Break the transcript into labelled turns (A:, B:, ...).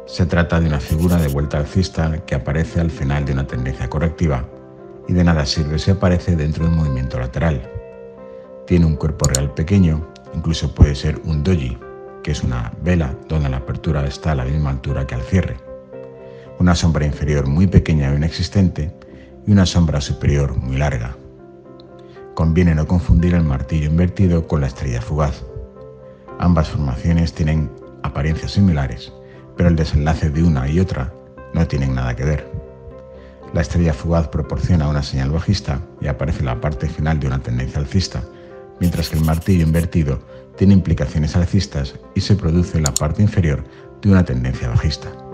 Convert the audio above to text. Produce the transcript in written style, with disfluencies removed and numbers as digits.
A: Se trata de una figura de vuelta alcista que aparece al final de una tendencia correctiva y de nada sirve si aparece dentro de un movimiento lateral. Tiene un cuerpo real pequeño, incluso puede ser un doji, que es una vela donde la apertura está a la misma altura que al cierre, una sombra inferior muy pequeña o inexistente y una sombra superior muy larga. Conviene no confundir el martillo invertido con la estrella fugaz. Ambas formaciones tienen apariencias similares, pero el desenlace de una y otra no tienen nada que ver. La estrella fugaz proporciona una señal bajista y aparece en la parte final de una tendencia alcista, mientras que el martillo invertido tiene implicaciones alcistas y se produce en la parte inferior de una tendencia bajista.